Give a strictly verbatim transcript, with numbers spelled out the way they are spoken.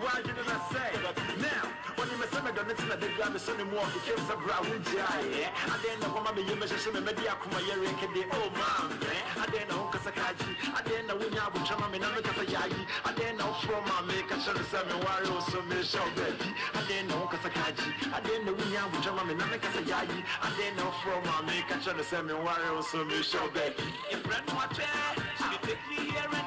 why you didn't say now when you mess up don't it's not the grab so more to kill some brown jay I didn't know mama you measure some media kuma yere kede oh mom I didn't know kasakaji I didn't know when you have chama me na me kasayayi I didn't know from my make a sure some warrior so me show baby I didn't know kasakaji I didn't know when you have chama me na me kasayayi I didn't know from my make a sure some warrior so me show baby if friend watch you take me here and